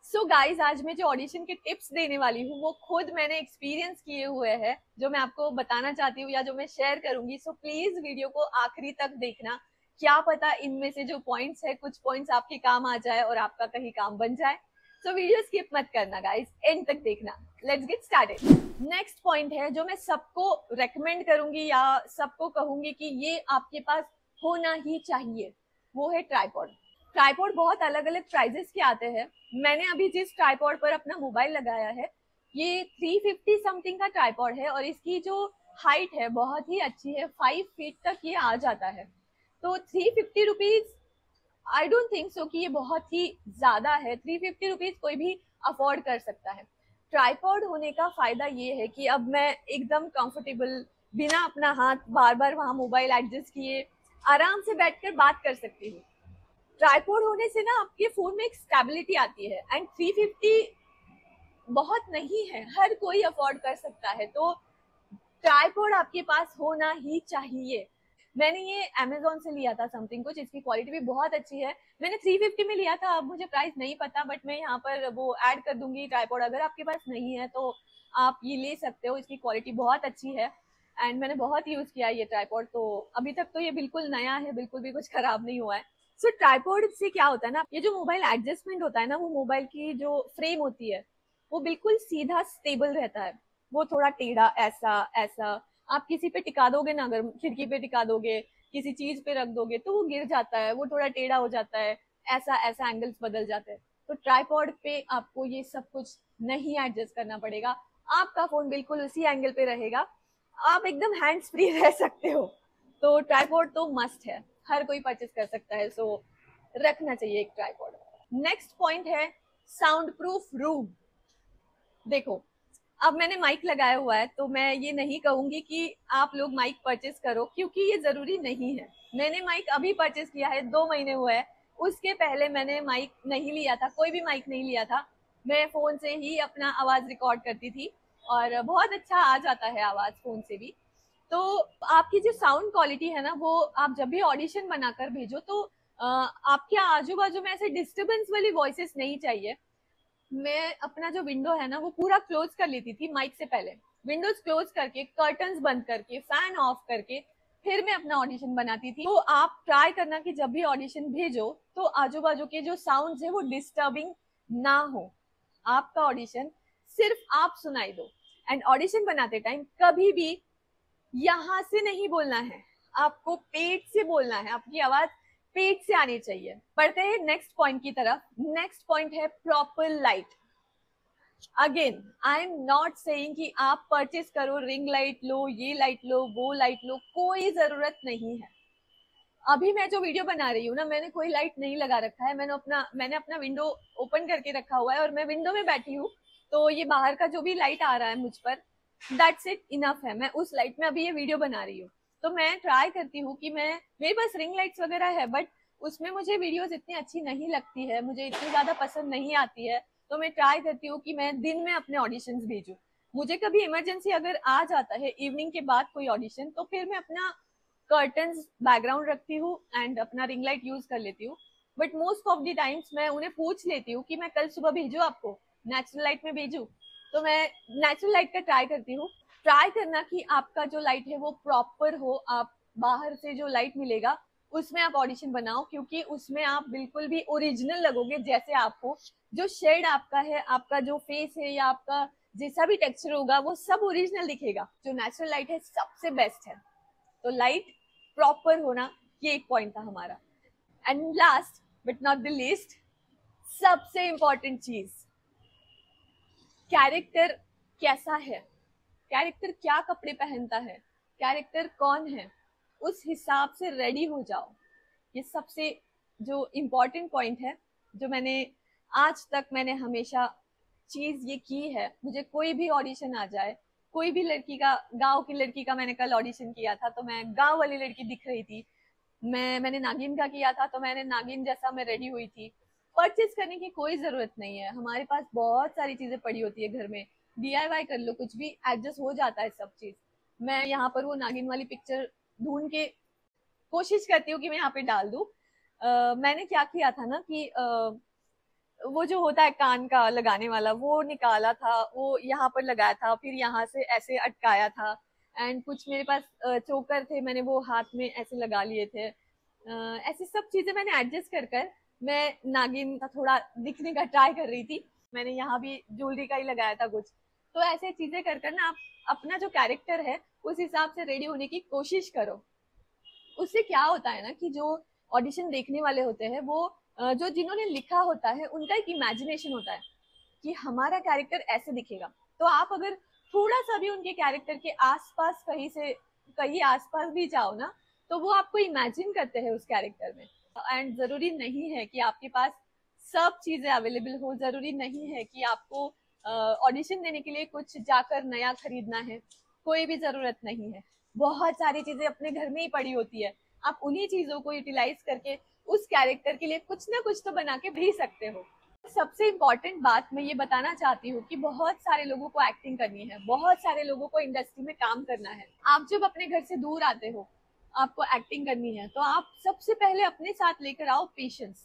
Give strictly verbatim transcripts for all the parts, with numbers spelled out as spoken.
सो so guys, आज मैं जो ऑडिशन के टिप्स देने वाली हूँ वो खुद मैंने एक्सपीरियंस किए हुए हैं, जो मैं आपको बताना चाहती हूँ या जो मैं शेयर करूंगी। सो so प्लीज वीडियो को आखिरी तक देखना, क्या पता इनमें से जो पॉइंट्स है कुछ पॉइंट्स आपके काम आ जाए और आपका कहीं काम बन जाए। सो वीडियो स्किप मत करना गाइज, एंड तक देखना। Let's get started. Next point है जो मैं सबको रेकमेंड करूंगी या सबको कहूंगी कि ये आपके पास होना ही चाहिए, वो है ट्राइपॉड। ट्राइपॉड बहुत अलग अलग प्राइजेस के आते हैं। मैंने अभी जिस ट्राइपॉड पर अपना मोबाइल लगाया है ये थ्री फिफ्टी समथिंग का ट्राइपॉड है और इसकी जो हाइट है बहुत ही अच्छी है, फाइव फीट तक ये आ जाता है। तो three fifty rupees I don't think so कि ये बहुत ही ज्यादा है। थ्री फिफ्टी रुपीज कोई भी अफोर्ड कर सकता है। ट्राइपॉड होने का फायदा ये है कि अब मैं एकदम कंफर्टेबल, बिना अपना हाथ बार बार वहां मोबाइल एडजस्ट किए आराम से बैठकर बात कर सकती हूँ। ट्राइपॉड होने से ना आपके फोन में एक स्टेबिलिटी आती है, एंड थ्री फिफ्टी बहुत नहीं है, हर कोई अफोर्ड कर सकता है। तो ट्राइपॉड आपके पास होना ही चाहिए। मैंने ये अमेजोन से लिया था समथिंग कुछ, इसकी क्वालिटी भी बहुत अच्छी है। मैंने थ्री फिफ्टी में लिया था, अब मुझे प्राइस नहीं पता, बट मैं यहाँ पर वो ऐड कर दूंगी ट्राइपॉड। अगर आपके पास नहीं है तो आप ये ले सकते हो, इसकी क्वालिटी बहुत अच्छी है एंड मैंने बहुत यूज किया ये ट्राइपॉड। तो अभी तक तो ये बिल्कुल नया है, बिल्कुल भी कुछ खराब नहीं हुआ है। सो so, ट्राइपॉड से क्या होता है ना, ये जो मोबाइल एडजस्टमेंट होता है ना, वो मोबाइल की जो फ्रेम होती है वो बिल्कुल सीधा स्टेबल रहता है। वो थोड़ा टेढ़ा ऐसा ऐसा आप किसी पे टिका दोगे ना, अगर खिड़की पे टिका दोगे, किसी चीज पे रख दोगे तो वो गिर जाता है, वो थोड़ा टेढ़ा हो जाता है, ऐसा ऐसा एंगल्स बदल जाते हैं। तो ट्राइपॉड पे आपको ये सब कुछ नहीं एडजस्ट करना पड़ेगा, आपका फोन बिल्कुल उसी एंगल पे रहेगा, आप एकदम हैंड्स फ्री रह सकते हो। तो ट्राइपॉड तो मस्ट है, हर कोई परचेस कर सकता है। सो रखना चाहिए एक ट्राइपॉड। नेक्स्ट पॉइंट है साउंड प्रूफ रूम। देखो, अब मैंने माइक लगाया हुआ है तो मैं ये नहीं कहूंगी कि आप लोग माइक परचेस करो, क्योंकि ये जरूरी नहीं है। मैंने माइक अभी परचेस किया है, दो महीने हुए हैं। उसके पहले मैंने माइक नहीं लिया था, कोई भी माइक नहीं लिया था। मैं फोन से ही अपना आवाज रिकॉर्ड करती थी और बहुत अच्छा आ जाता है आवाज फोन से भी। तो आपकी जो साउंड क्वालिटी है ना, वो आप जब भी ऑडिशन बनाकर भेजो तो आपके आजू बाजू में ऐसे डिस्टर्बेंस वाली वॉइसेस नहीं चाहिए। मैं अपना जो विंडो है ना वो पूरा क्लोज कर लेती थी माइक से पहले, विंडोज क्लोज करके, कर्टन्स बंद करके, फैन ऑफ करके फिर मैं अपना ऑडिशन बनाती थी। तो आप ट्राई करना कि जब भी ऑडिशन भेजो तो आजू बाजू के जो साउंड्स है वो डिस्टर्बिंग ना हो, आपका ऑडिशन सिर्फ आप सुनाई दो। एंड ऑडिशन बनाते टाइम कभी भी यहाँ से नहीं बोलना है, आपको पेट से बोलना है, आपकी आवाज पेट से आनी चाहिए। बढ़ते हैं नेक्स्ट पॉइंट की तरफ। नेक्स्ट पॉइंट है proper light. Again I am not saying कि आप परचेस करो, रिंग लाइट लो, ये लाइट लो, वो लाइट लो, कोई जरूरत नहीं है। अभी मैं जो वीडियो बना रही हूँ ना, मैंने कोई लाइट नहीं लगा रखा है, मैंने अपना मैंने अपना विंडो ओपन करके रखा हुआ है और मैं विंडो में बैठी हूँ। तो ये बाहर का जो भी लाइट आ रहा है मुझ पर, दैट्स इट, इनफ है। मैं उस लाइट में अभी ये वीडियो बना रही हूँ। तो मैं ट्राई करती हूँ कि मैं, मेरे पास रिंग लाइट्स वगैरह है बट उसमें मुझे वीडियोस इतनी अच्छी नहीं लगती है, मुझे इतनी ज्यादा पसंद नहीं आती है। तो मैं ट्राई करती हूँ कि मैं दिन में अपने ऑडिशंस भेजूं। मुझे कभी इमरजेंसी अगर आ जाता है इवनिंग के बाद कोई ऑडिशन, तो फिर मैं अपना कर्टन्स बैकग्राउंड रखती हूँ एंड अपना रिंग लाइट यूज कर लेती हूँ। But most of the times मैं उन्हें पूछ लेती हूँ कि मैं कल सुबह भेजू आपको, नेचुरल लाइट में भेजू, तो मैं नेचुरल लाइट का ट्राई करती हूँ। ट्राई करना कि आपका जो लाइट है वो प्रॉपर हो, आप बाहर से जो लाइट मिलेगा उसमें आप ऑडिशन बनाओ, क्योंकि उसमें आप बिल्कुल भी ओरिजिनल लगोगे जैसे आप हो। जो शेड आपका है, आपका जो फेस है या आपका जैसा भी टेक्सचर होगा वो सब ओरिजिनल दिखेगा। जो नेचुरल लाइट है सबसे बेस्ट है। तो लाइट प्रॉपर होना, ये एक पॉइंट था हमारा। And last but not the least, सबसे इंपॉर्टेंट चीज, कैरेक्टर कैसा है, कैरेक्टर क्या कपड़े पहनता है, कैरेक्टर कौन है, उस हिसाब से रेडी हो जाओ। ये सबसे जो इम्पोर्टेंट पॉइंट है, जो मैंने आज तक मैंने हमेशा चीज ये की है। मुझे कोई भी ऑडिशन आ जाए, कोई भी लड़की का, गांव की लड़की का मैंने कल ऑडिशन किया था तो मैं गांव वाली लड़की दिख रही थी। मैं मैंने नागिन का किया था तो मैंने नागिन जैसा मैं रेडी हुई थी। परचेस करने की कोई जरूरत नहीं है, हमारे पास बहुत सारी चीजें पड़ी होती है घर में, डीआईवाई कर लो, कुछ भी एडजस्ट हो जाता है सब चीज। मैं यहाँ पर वो नागिन वाली पिक्चर ढूंढ के कोशिश करती हूँ कि मैं यहाँ पे डाल दूँ। मैंने क्या किया था ना कि uh, वो जो होता है कान का लगाने वाला, वो निकाला था, वो यहाँ पर लगाया था, फिर यहाँ से ऐसे अटकाया था। एंड कुछ मेरे पास चोकर थे, मैंने वो हाथ में ऐसे लगा लिए थे। uh, ऐसी सब चीजें मैंने एडजस्ट कर कर मैं नागिन का थोड़ा दिखने का ट्राई कर रही थी। मैंने यहाँ भी ज्वेलरी का ही लगाया था कुछ। तो ऐसे चीजें कर कर ना आप अपना जो कैरेक्टर है उस हिसाब से रेडी होने की कोशिश करो। उससे क्या होता है ना कि जो ऑडिशन देखने वाले होते हैं वो जो जिन्होंने लिखा होता है उनका एक इमेजिनेशन होता है कि हमारा कैरेक्टर ऐसे दिखेगा। तो आप अगर थोड़ा सा भी उनके कैरेक्टर के आसपास कहीं से कहीं आसपास भी जाओ ना, तो वो आपको इमेजिन करते हैं उस कैरेक्टर में। एंड जरूरी नहीं है कि आपके पास सब चीजें अवेलेबल हो, जरूरी नहीं है कि आपको ऑडिशन देने के लिए कुछ जाकर नया खरीदना है, कोई भी जरूरत नहीं है। बहुत सारी चीजें अपने घर में ही पड़ी होती है, आप उन्हीं चीजों को यूटिलाइज करके उस कैरेक्टर के लिए कुछ ना कुछ तो बना के भेज सकते हो। सबसे इम्पोर्टेंट बात मैं ये बताना चाहती हूँ कि बहुत सारे लोगों को एक्टिंग करनी है, बहुत सारे लोगों को इंडस्ट्री में काम करना है। आप जब अपने घर से दूर आते हो, आपको एक्टिंग करनी है, तो आप सबसे पहले अपने साथ लेकर आओ पेशेंस।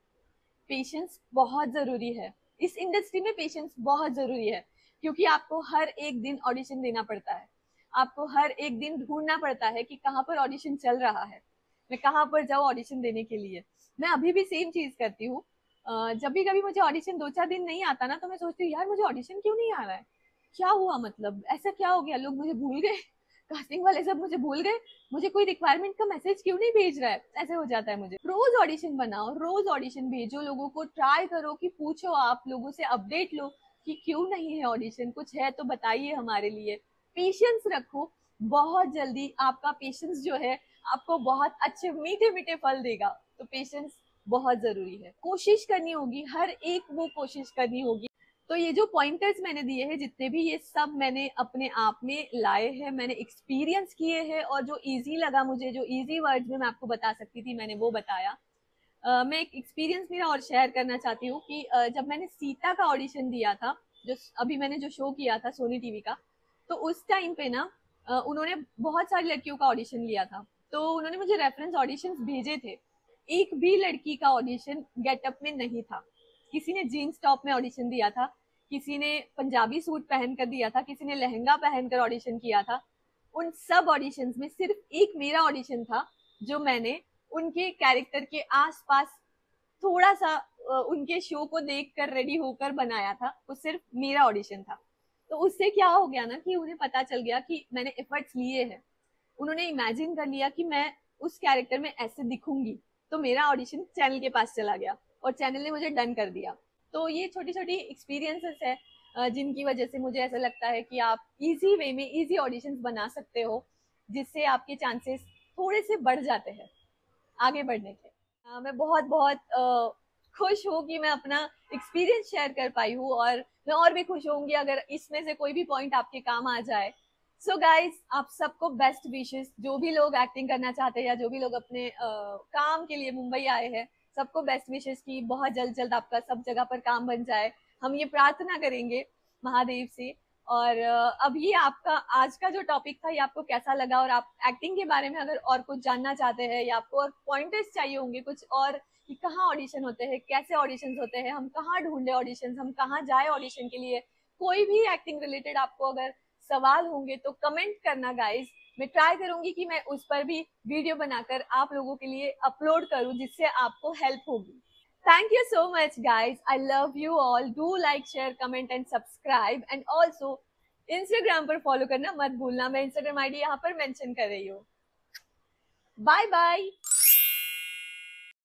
पेशेंस बहुत जरूरी है इस इंडस्ट्री में, पेशेंस बहुत जरूरी है, क्योंकि आपको हर एक दिन ऑडिशन देना पड़ता है, आपको हर एक दिन ढूंढना पड़ता है कि कहाँ पर ऑडिशन चल रहा है, मैं कहाँ पर जाऊँ ऑडिशन देने के लिए। मैं अभी भी सेम चीज करती हूँ। जब भी कभी मुझे ऑडिशन दो चार दिन नहीं आता ना, तो मैं सोचती हूँ यार मुझे ऑडिशन क्यों नहीं आ रहा है, क्या हुआ, मतलब ऐसा क्या हो गया, लोग मुझे भूल गए, कास्टिंग वाले सब मुझे भूल गए, मुझे कोई रिक्वायरमेंट का मैसेज क्यों नहीं भेज रहा है, ऐसे हो जाता है मुझे। रोज ऑडिशन बनाओ, रोज ऑडिशन भेजो, लोगों को ट्राई करो कि पूछो, आप लोगों से अपडेट लो कि क्यों नहीं है ऑडिशन, कुछ है तो बताइए हमारे लिए। पेशेंस रखो, बहुत जल्दी आपका पेशेंस जो है आपको बहुत अच्छे मीठे मीठे फल देगा। तो पेशेंस बहुत जरूरी है, कोशिश करनी होगी, हर एक वो कोशिश करनी होगी। तो ये जो पॉइंटर्स मैंने दिए हैं जितने भी, ये सब मैंने अपने आप में लाए हैं, मैंने एक्सपीरियंस किए हैं, और जो इजी लगा मुझे, जो इजी वर्ड्स में मैं आपको बता सकती थी, मैंने वो बताया। uh, मैं एक एक्सपीरियंस मेरा और शेयर करना चाहती हूँ कि uh, जब मैंने सीता का ऑडिशन दिया था, जो अभी मैंने जो शो किया था सोनी टीवी का, तो उस टाइम पे ना uh, उन्होंने बहुत सारी लड़कियों का ऑडिशन लिया था, तो उन्होंने मुझे रेफरेंस ऑडिशंस भेजे थे। एक भी लड़की का ऑडिशन गेटअप में नहीं था, किसी ने जीन्स टॉप में ऑडिशन दिया था, किसी ने पंजाबी सूट पहन कर दिया था, किसी ने लहंगा पहनकर ऑडिशन किया था। उन सब ऑडिशंस में सिर्फ एक मेरा ऑडिशन था जो मैंने उनके कैरेक्टर के आसपास थोड़ा सा उनके शो को देखकर रेडी होकर बनाया था, वो सिर्फ मेरा ऑडिशन था। तो उससे क्या हो गया ना कि उन्हें पता चल गया कि मैंने एफर्ट्स लिए हैं, उन्होंने इमेजिन कर लिया कि मैं उस कैरेक्टर में ऐसे दिखूंगी, तो मेरा ऑडिशन चैनल के पास चला गया और चैनल ने मुझे डन कर दिया। तो ये छोटी छोटी एक्सपीरियंसेस है जिनकी वजह से मुझे ऐसा लगता है कि आप इजी वे में इजी ऑडिशंस बना सकते हो, जिससे आपके चांसेस थोड़े से बढ़ जाते हैं आगे बढ़ने के। uh, मैं बहुत बहुत uh, खुश हूँ कि मैं अपना एक्सपीरियंस शेयर कर पाई हूँ, और मैं और भी खुश होंगी अगर इसमें से कोई भी पॉइंट आपके काम आ जाए। सो so गाइज, आप सबको बेस्ट विशेस, जो भी लोग एक्टिंग करना चाहते हैं या जो भी लोग अपने uh, काम के लिए मुंबई आए हैं, सबको बेस्ट विशेस की बहुत जल्द जल्द आपका सब जगह पर काम बन जाए, हम ये प्रार्थना करेंगे महादेव से। और अभी आपका आज का जो टॉपिक था ये आपको कैसा लगा, और आप एक्टिंग के बारे में अगर और कुछ जानना चाहते हैं या आपको और पॉइंटर्स चाहिए होंगे कुछ और कि कहाँ ऑडिशन होते हैं, कैसे ऑडिशन होते हैं, हम कहाँ ढूंढे ऑडिशन, हम कहाँ जाए ऑडिशन के लिए, कोई भी एक्टिंग रिलेटेड आपको अगर सवाल होंगे तो कमेंट करना गाइज। मैं ट्राई करूंगी कि मैं उस पर भी वीडियो बनाकर आप लोगों के लिए अपलोड करूं, जिससे आपको हेल्प होगी। Thank you so much guys, I love you all, do like share comment and subscribe, and also Instagram पर फॉलो करना मत भूलना, मैं Instagram आईडी यहाँ पर मेंशन कर रही हूँ। Bye bye.